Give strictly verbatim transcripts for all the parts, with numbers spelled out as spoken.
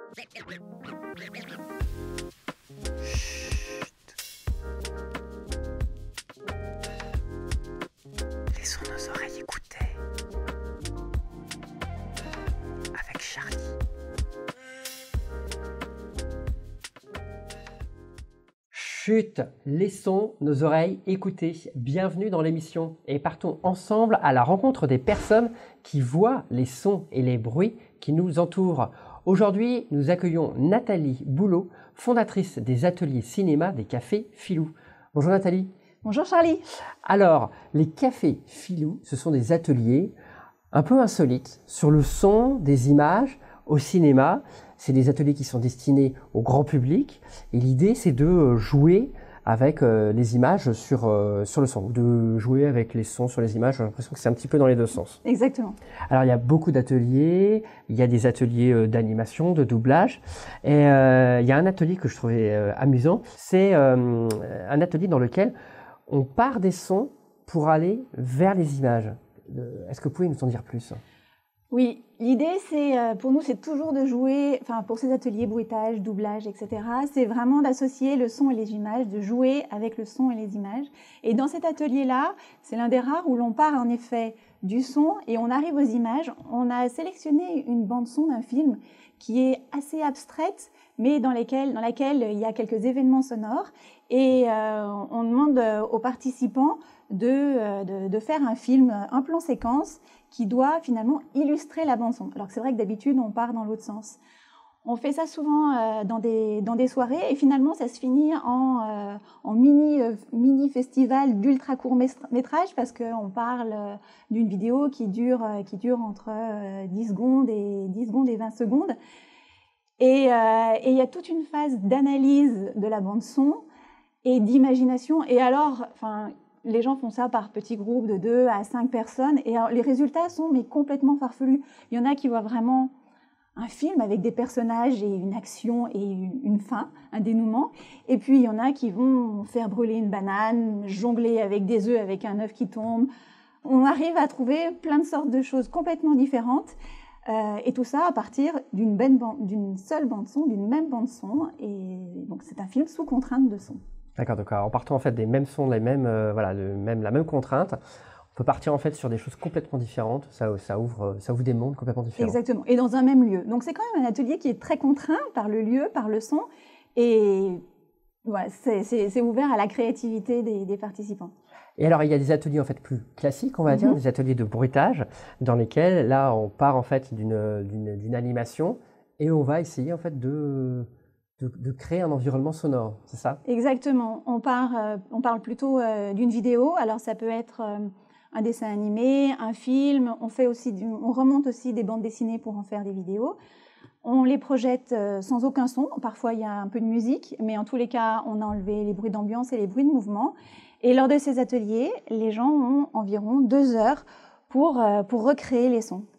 Laissons nos oreilles écouter. Avec Charlie. Chut, laissons nos oreilles écouter. Bienvenue dans l'émission et partons ensemble à la rencontre des personnes qui voient les sons et les bruits qui nous entourent. Aujourd'hui, nous accueillons Nathalie Boulot, fondatrice des ateliers cinéma des cafés Filou. Bonjour Nathalie. Bonjour Charlie. Alors, les cafés Filou, ce sont des ateliers un peu insolites sur le son, des images, au cinéma. C'est des ateliers qui sont destinés au grand public et l'idée c'est de jouer avec euh, les images sur, euh, sur le son, de jouer avec les sons sur les images. J'ai l'impression que c'est un petit peu dans les deux sens. Exactement. Alors il y a beaucoup d'ateliers, il y a des ateliers euh, d'animation, de doublage et euh, il y a un atelier que je trouvais euh, amusant, c'est euh, un atelier dans lequel on part des sons pour aller vers les images. Est-ce que vous pouvez nous en dire plus ? Oui, l'idée, c'est euh, pour nous, c'est toujours de jouer, enfin pour ces ateliers bruitage, doublage, et cetera, c'est vraiment d'associer le son et les images, de jouer avec le son et les images. Et dans cet atelier-là, c'est l'un des rares où l'on part en effet du son et on arrive aux images. On a sélectionné une bande-son d'un film qui est assez abstraite, mais dans, lesquelles, dans laquelle il y a quelques événements sonores. Et euh, on demande aux participants de, de, de faire un film, un plan séquence, qui doit finalement illustrer la bande-son. Alors que c'est vrai que d'habitude, on part dans l'autre sens. On fait ça souvent euh, dans, des, dans des soirées et finalement, ça se finit en, euh, en mini, euh, mini festival d'ultra court métrage parce qu'on parle euh, d'une vidéo qui dure, euh, qui dure entre euh, dix secondes et, dix secondes et vingt secondes. Et euh, et il y a toute une phase d'analyse de la bande-son et d'imagination. Et alors, enfin, les gens font ça par petits groupes de deux à cinq personnes et alors, les résultats sont mais complètement farfelus. Il y en a qui voient vraiment un film avec des personnages et une action et une fin, un dénouement. Et puis il y en a qui vont faire brûler une banane, jongler avec des œufs, avec un œuf qui tombe. On arrive à trouver plein de sortes de choses complètement différentes. Euh, et tout ça à partir d'une, d'une seule bande-son, d'une même bande-son. Et donc c'est un film sous contrainte de son. D'accord, donc en partant en fait des mêmes sons, les mêmes, euh, voilà, le même, la même contrainte, on peut partir en fait sur des choses complètement différentes. Ça, ça ouvre, ça ouvre des mondes complètement différents. Exactement, et dans un même lieu. Donc c'est quand même un atelier qui est très contraint par le lieu, par le son, et voilà, c'est, c'est, c'est ouvert à la créativité des, des participants. Et alors il y a des ateliers en fait plus classiques, on va mm-hmm. dire, des ateliers de bruitage, dans lesquels là on part en fait d'une, d'une, d'une animation et on va essayer en fait de De, de créer un environnement sonore, c'est ça ? Exactement. On, part, euh, on parle plutôt euh, d'une vidéo. Alors ça peut être euh, un dessin animé, un film. On, fait aussi du, on remonte aussi des bandes dessinées pour en faire des vidéos. On les projette euh, sans aucun son. Parfois il y a un peu de musique, mais en tous les cas on a enlevé les bruits d'ambiance et les bruits de mouvement. Et lors de ces ateliers, les gens ont environ deux heures pour, euh, pour recréer les sons.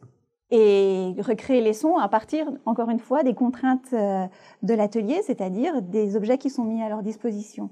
Et recréer les sons à partir, encore une fois, des contraintes de l'atelier, c'est-à-dire des objets qui sont mis à leur disposition.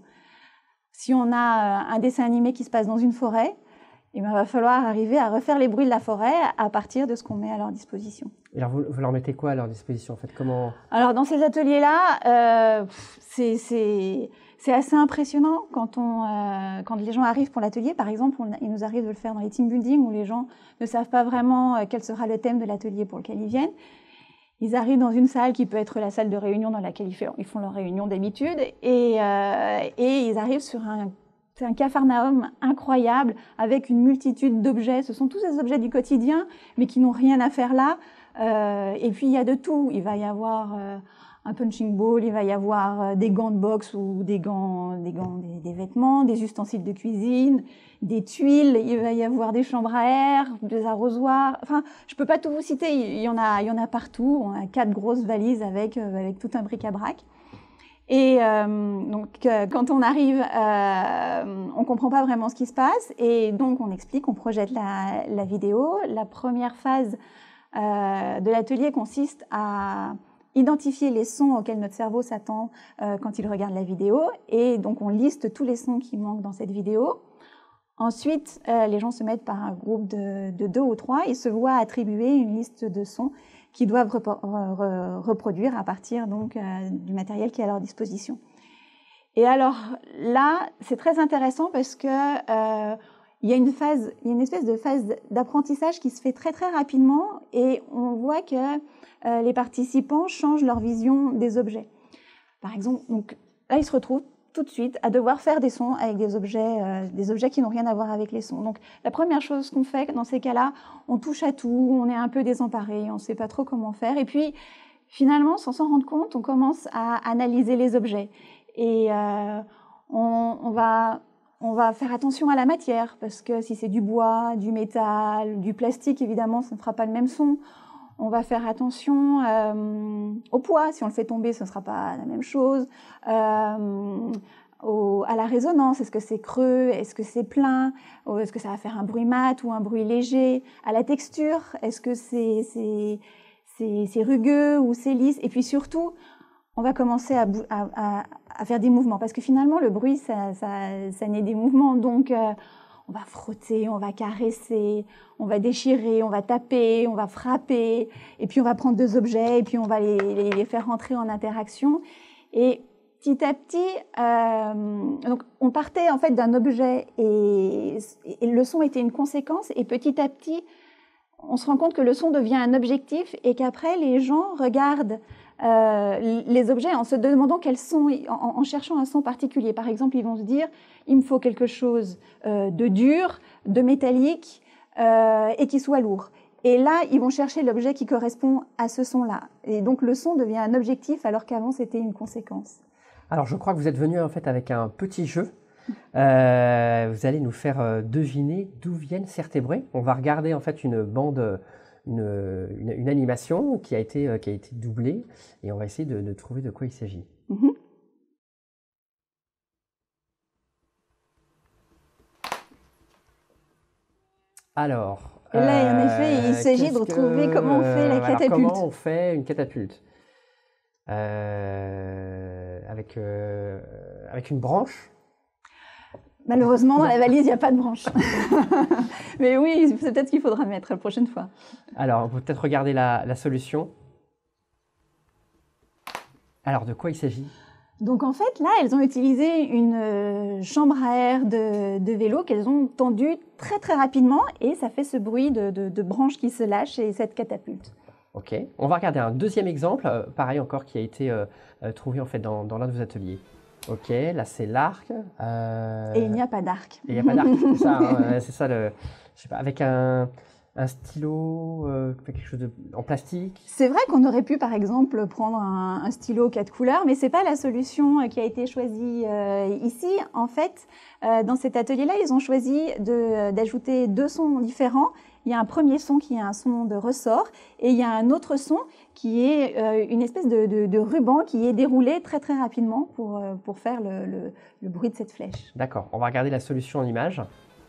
Si on a un dessin animé qui se passe dans une forêt, il va falloir arriver à refaire les bruits de la forêt à partir de ce qu'on met à leur disposition. Et alors, vous, vous leur mettez quoi à leur disposition en fait ? Comment... Alors, dans ces ateliers-là, euh, c'est... c'est C'est assez impressionnant quand, on, euh, quand les gens arrivent pour l'atelier. Par exemple, on, il nous arrive de le faire dans les team building où les gens ne savent pas vraiment euh, quel sera le thème de l'atelier pour lequel ils viennent. Ils arrivent dans une salle qui peut être la salle de réunion dans laquelle ils, fait, ils font leur réunion d'habitude et, euh, et ils arrivent sur un, un capharnaüm incroyable avec une multitude d'objets. Ce sont tous ces objets du quotidien mais qui n'ont rien à faire là. Euh, et puis il y a de tout. Il va y avoir... Euh, un punching ball, il va y avoir des gants de boxe ou des gants, des, gants des, des vêtements, des ustensiles de cuisine, des tuiles, il va y avoir des chambres à air, des arrosoirs. Enfin, je peux pas tout vous citer, il y en a, il y en a partout. On a quatre grosses valises avec, avec tout un bric-à-brac. Et euh, donc, euh, quand on arrive, euh, on comprend pas vraiment ce qui se passe. Et donc, on explique, on projette la, la vidéo. La première phase euh, de l'atelier consiste à identifier les sons auxquels notre cerveau s'attend euh, quand il regarde la vidéo. Et donc, on liste tous les sons qui manquent dans cette vidéo. Ensuite, euh, les gens se mettent par un groupe de, de deux ou trois et se voient attribuer une liste de sons qu'ils doivent repro- re- reproduire à partir donc, euh, du matériel qui est à leur disposition. Et alors là, c'est très intéressant parce que euh, il y a une phase, il y a une espèce de phase d'apprentissage qui se fait très très rapidement et on voit que euh, les participants changent leur vision des objets. Par exemple, donc là, ils se retrouvent tout de suite à devoir faire des sons avec des objets, euh, des objets qui n'ont rien à voir avec les sons. Donc la première chose qu'on fait dans ces cas-là, on touche à tout, on est un peu désemparé, on ne sait pas trop comment faire. Et puis finalement, sans s'en rendre compte, on commence à analyser les objets. Et euh, on, on, va, on va faire attention à la matière, parce que si c'est du bois, du métal, du plastique, évidemment, ça ne fera pas le même son. On va faire attention euh, au poids. Si on le fait tomber, ce ne sera pas la même chose. Euh, au, à la résonance, est-ce que c'est creux, est-ce que c'est plein, est-ce que ça va faire un bruit mat ou un bruit léger. À la texture, est-ce que c'est, c'est, c'est, c'est rugueux ou c'est lisse. Et puis surtout, on va commencer à, à, à faire des mouvements. Parce que finalement, le bruit, ça, ça, ça naît des mouvements. Donc, euh, on va frotter, on va caresser, on va déchirer, on va taper, on va frapper. Et puis, on va prendre deux objets et puis on va les, les, les faire rentrer en interaction. Et petit à petit, euh, donc on partait en fait d'un objet et, et le son était une conséquence. Et petit à petit, on se rend compte que le son devient un objectif et qu'après, les gens regardent Euh, les objets en se demandant quels sont, en, en cherchant un son particulier. Par exemple, ils vont se dire, il me faut quelque chose euh, de dur, de métallique euh, et qui soit lourd. Et là, ils vont chercher l'objet qui correspond à ce son-là. Et donc, le son devient un objectif alors qu'avant, c'était une conséquence. Alors, je crois que vous êtes venu en fait avec un petit jeu. Euh, vous allez nous faire euh, deviner d'où viennent certains bruits. On va regarder en fait une bande... Une, une, une animation qui a, été, qui a été doublée et on va essayer de, de trouver de quoi il s'agit. Mm-hmm. Alors, et là, en effet, il euh, s'agit de retrouver que, comment on fait la catapulte. Alors, comment on fait une catapulte euh, avec, euh, avec une branche. Malheureusement, dans la valise, il n'y a pas de branche. Mais oui, c'est peut-être ce qu'il faudra mettre la prochaine fois. Alors, on peut peut-être regarder la, la solution. Alors, de quoi il s'agit? Donc, en fait, là, elles ont utilisé une chambre à air de, de vélo qu'elles ont tendue très, très rapidement et ça fait ce bruit de, de, de branches qui se lâchent et cette catapulte. Ok. On va regarder un deuxième exemple, euh, pareil encore, qui a été euh, euh, trouvé en fait dans, dans l'un de vos ateliers. Ok, là c'est l'arc. Euh... Et il n'y a pas d'arc. Et il n'y a pas d'arc, c'est ça, hein, c'est ça le, je sais pas, avec un, un stylo, euh, quelque chose de, en plastique. C'est vrai qu'on aurait pu par exemple prendre un, un stylo quatre couleurs, mais c'est pas la solution qui a été choisie euh, ici. En fait, euh, dans cet atelier-là, ils ont choisi de, d'ajouter deux sons différents. Il y a un premier son qui est un son de ressort et il y a un autre son qui est euh, une espèce de, de, de ruban qui est déroulé très très rapidement pour, euh, pour faire le, le, le bruit de cette flèche. D'accord, on va regarder la solution en image.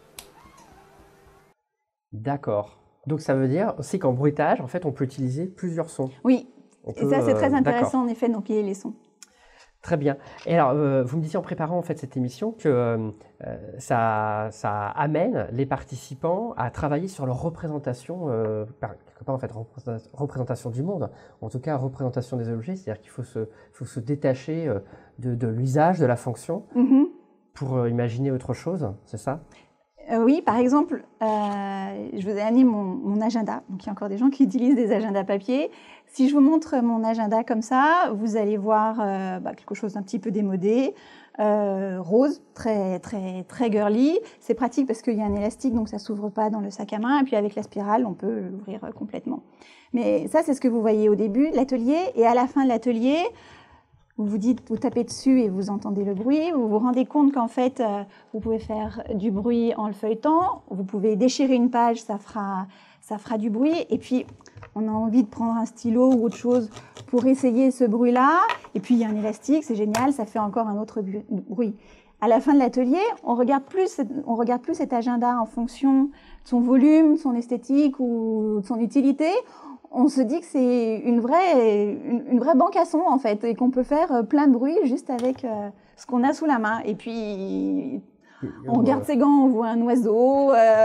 D'accord. Donc ça veut dire aussi qu'en bruitage, en fait, on peut utiliser plusieurs sons. Oui, on et peut, ça c'est très euh, intéressant en effet d'empiler les sons. Très bien. Et alors, euh, vous me disiez en préparant en fait cette émission que euh, ça, ça amène les participants à travailler sur leur représentation, euh, quelque part en fait représentation du monde, en tout cas représentation des objets, c'est-à-dire qu'il faut se, faut se détacher euh, de, de l'usage, de la fonction, mm-hmm. pour euh, imaginer autre chose, c'est ça? Euh, oui, par exemple, euh, je vous ai amené mon, mon agenda. Donc, il y a encore des gens qui utilisent des agendas papier. Si je vous montre mon agenda comme ça, vous allez voir euh, bah, quelque chose d'un petit peu démodé, euh, rose, très, très, très girly. C'est pratique parce qu'il y a un élastique, donc ça ne s'ouvre pas dans le sac à main. Et puis, avec la spirale, on peut l'ouvrir complètement. Mais ça, c'est ce que vous voyez au début de l'atelier. Et à la fin de l'atelier, vous vous dites, vous tapez dessus et vous entendez le bruit. Vous vous rendez compte qu'en fait, euh, vous pouvez faire du bruit en le feuilletant. Vous pouvez déchirer une page, ça fera, ça fera du bruit. Et puis, on a envie de prendre un stylo ou autre chose pour essayer ce bruit-là. Et puis, il y a un élastique, c'est génial, ça fait encore un autre bruit. À la fin de l'atelier, on regarde plus, on regarde plus cet agenda en fonction de son volume, de son esthétique ou de son utilité. On se dit que c'est une vraie, une, une vraie banque à sons, en fait, et qu'on peut faire plein de bruit juste avec euh, ce qu'on a sous la main. Et puis, On garde ses gants, on voit un oiseau, euh,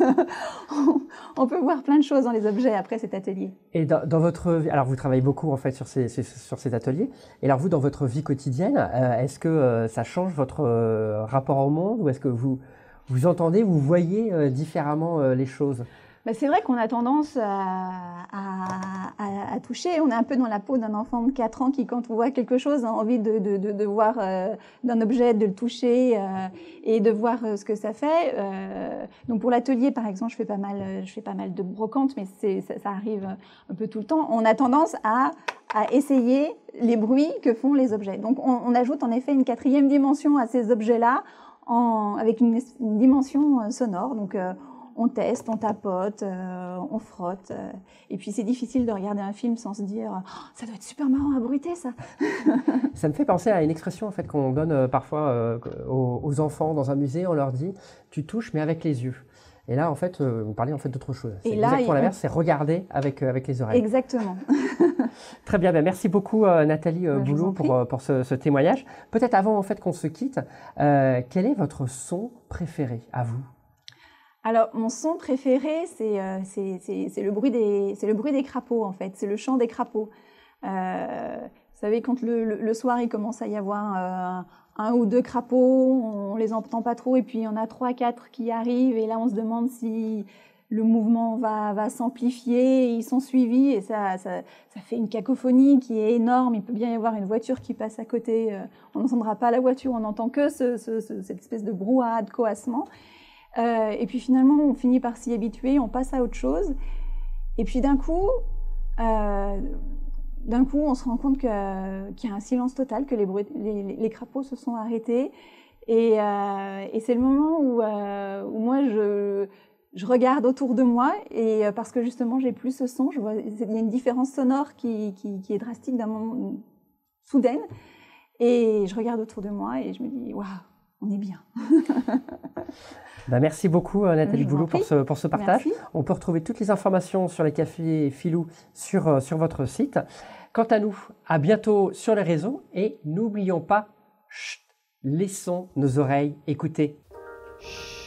on peut voir plein de choses dans les objets après cet atelier. Et dans, dans votre vie, alors vous travaillez beaucoup en fait sur ces, ces, sur ces ateliers, et alors vous dans votre vie quotidienne, euh, est-ce que euh, ça change votre euh, rapport au monde, ou est-ce que vous, vous entendez, vous voyez euh, différemment euh, les choses? Bah, c'est vrai qu'on a tendance à, à, à, à toucher. On est un peu dans la peau d'un enfant de quatre ans qui, quand on voit quelque chose, a envie de, de, de, de voir euh, d'un objet, de le toucher euh, et de voir euh, ce que ça fait. Euh, donc pour l'atelier, par exemple, je fais pas mal, je fais pas mal de brocantes, mais c'est, ça, ça arrive un peu tout le temps. On a tendance à, à essayer les bruits que font les objets. Donc on, on ajoute en effet une quatrième dimension à ces objets-là, en, avec une, une dimension sonore. Donc euh, on teste, on tapote, euh, on frotte. Euh, et puis c'est difficile de regarder un film sans se dire oh, « ça doit être super marrant à bruiter ça ». Ça me fait penser à une expression en fait, qu'on donne euh, parfois euh, aux, aux enfants dans un musée. On leur dit « tu touches mais avec les yeux ». Et là, en fait, euh, vous parlez en fait d'autre chose. C'est exactement l'inverse, c'est regarder avec, euh, avec les oreilles. Exactement. Très bien, ben merci beaucoup euh, Nathalie euh, Boulot pour, euh, pour ce, ce témoignage. Peut-être avant en fait, qu'on se quitte, euh, quel est votre son préféré à vous ? Alors, mon son préféré, c'est euh, le, bruit des, le bruit des crapauds, en fait. C'est le chant des crapauds. Euh, vous savez, quand le, le, le soir, il commence à y avoir euh, un ou deux crapauds, on les entend pas trop, et puis il y en a trois, quatre qui arrivent, et là, on se demande si le mouvement va, va s'amplifier, ils sont suivis, et ça, ça, ça fait une cacophonie qui est énorme. Il peut bien y avoir une voiture qui passe à côté. On n'entendra pas la voiture, on n'entend que ce, ce, ce, cette espèce de brouhaha, de coassement. Euh, et puis finalement, on finit par s'y habituer, on passe à autre chose. Et puis d'un coup, euh, d'un coup, on se rend compte qu'il qu y a un silence total, que les, bruits, les, les crapauds se sont arrêtés. Et, euh, et c'est le moment où, euh, où moi, je, je regarde autour de moi, et parce que justement, j'ai plus ce son. Je vois, il y a une différence sonore qui, qui, qui est drastique d'un moment soudaine. Et je regarde autour de moi et je me dis, waouh, on est bien. Ben merci beaucoup Nathalie Boulot pour ce, pour ce partage. Merci. On peut retrouver toutes les informations sur les cafés Filou sur, sur votre site. Quant à nous, à bientôt sur les réseaux et n'oublions pas, chut, laissons nos oreilles écouter. Chut.